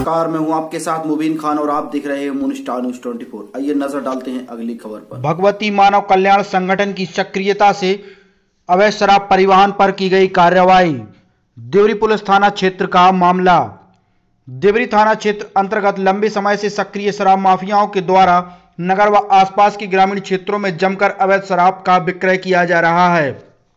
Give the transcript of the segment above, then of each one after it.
नमस्कार, मैं हूं आपके साथ मुबीन खान और आप देख रहे हैं मून स्टार न्यूज 24। आइए नजर डालते हैं अगली खबर पर। भगवती मानव कल्याण संगठन की सक्रियता से अवैध शराब परिवहन पर की गई कार्रवाई। देवरी पुलिस थाना क्षेत्र का मामला। देवरी थाना क्षेत्र अंतर्गत लंबे समय से सक्रिय शराब माफियाओं के द्वारा नगर व आसपास के ग्रामीण क्षेत्रों में जमकर अवैध शराब का विक्रय किया जा रहा है।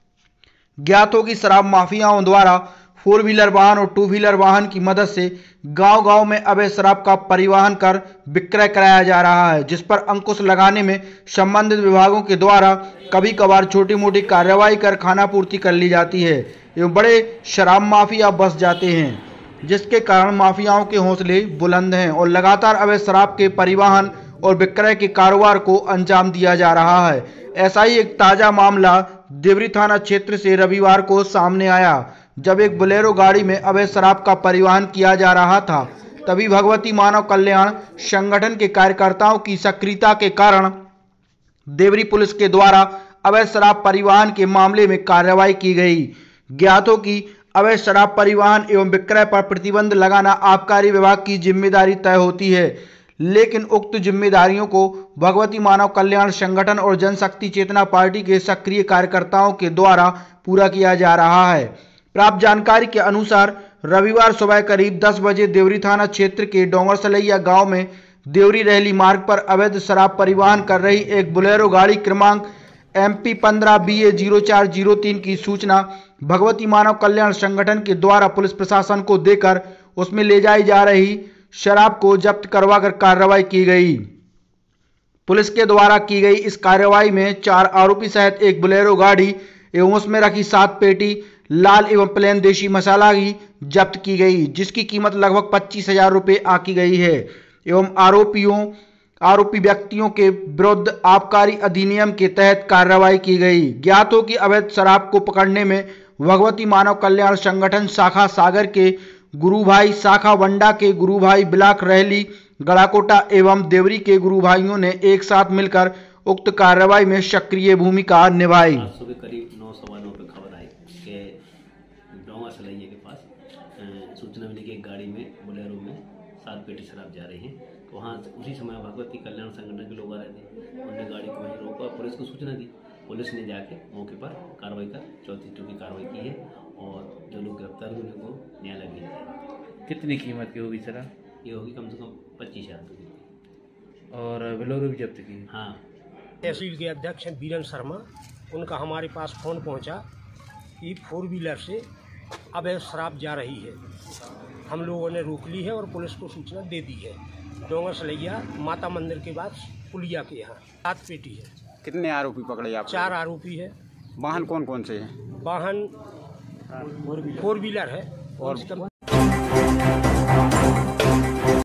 ज्ञात हो कि शराब माफियाओं द्वारा 4 व्हीलर वाहन और 2 व्हीलर वाहन की मदद से गांव-गांव में अवैध शराब का परिवहन कर विक्रय कराया जा रहा है, जिस पर अंकुश लगाने में संबंधित विभागों के द्वारा कभी कभार छोटी मोटी कार्रवाई कर खानापूर्ति कर ली जाती है एवं बड़े शराब माफिया बस जाते हैं, जिसके कारण माफियाओं के हौसले बुलंद हैं और लगातार अवैध शराब के परिवहन और विक्रय के कारोबार को अंजाम दिया जा रहा है। ऐसा ही एक ताजा मामला देवरी थाना क्षेत्र से रविवार को सामने आया, जब एक बोलेरो गाड़ी में अवैध शराब का परिवहन किया जा रहा था। तभी भगवती मानव कल्याण संगठन के कार्यकर्ताओं की सक्रियता के कारण देवरी पुलिस के द्वारा अवैध शराब परिवहन के मामले में कार्रवाई की गई। ज्ञात हो कि अवैध शराब परिवहन एवं विक्रय पर प्रतिबंध लगाना आबकारी विभाग की जिम्मेदारी तय होती है, लेकिन उक्त जिम्मेदारियों को भगवती मानव कल्याण संगठन और जनशक्ति चेतना पार्टी के सक्रिय कार्यकर्ताओं के द्वारा पूरा किया जा रहा है। प्राप्त जानकारी के अनुसार रविवार सुबह करीब 10 बजे देवरी थाना क्षेत्र के डोंगरसलैया गांव में देवरी रहली मार्ग पर अवैध शराब परिवहन कर रही एक बोलेरो गाड़ी क्रमांक MP 15 BA 0403 की सूचना भगवती मानव कल्याण संगठन के द्वारा पुलिस प्रशासन को देकर उसमें ले जाई जा रही शराब को जब्त करवाकर कार्रवाई की गई। पुलिस के द्वारा की गई इस कार्रवाई में 4 आरोपी सहित एक बोलेरो गाड़ी एवं उसमें रखी 7 पेटी लाल एवं प्लेन देशी मसाला की जब्त की गई, जिसकी कीमत लगभग 25,000 रुपये आंकी गई है एवं आरोपी व्यक्तियों के विरुद्ध आबकारी अधिनियम के तहत कार्रवाई की गई। ज्ञात हो कि अवैध शराब को पकड़ने में भगवती मानव कल्याण संगठन शाखा सागर के गुरु भाई, शाखा वंडा के गुरु भाई, ब्लॉक रहली, गड़ाकोटा एवं देवरी के गुरु भाइयों ने एक साथ मिलकर उक्त कार्रवाई में सक्रिय भूमिका निभाई। सुबह करीब 9:15 पे खबर आई कि डोंगरसलैया के पास सूचना मिली कि एक गाड़ी में बोलेरो में 7 पेटी शराब जा रही है। तो वहाँ उसी समय भगवती कल्याण संगठन के लोग आ रहे थे, उन्होंने गाड़ी को वहीं रोका, पुलिस को सूचना दी। पुलिस ने जाके मौके पर कार्रवाई कर 34 की कार्रवाई की है और जो लोग गिरफ्तार हुए उनको न्यायालय भेज दिया। कितनी कीमत की होगी सर? ये होगी कम से कम 25,000 रुपये की। और बोलेरो भी जब्त की? हाँ। तहसील के अध्यक्ष बीरेंद्र शर्मा, उनका हमारे पास फ़ोन पहुंचा कि 4 व्हीलर से अवैध शराब जा रही है। हम लोगों ने रोक ली है और पुलिस को सूचना दे दी है। डोंगरसलैया माता मंदिर के बाद पुलिया के यहाँ 7 पेटी है। कितने आरोपी पकड़े आप? 4 आरोपी है। वाहन कौन कौन से हैं? वाहन 4 व्हीलर है और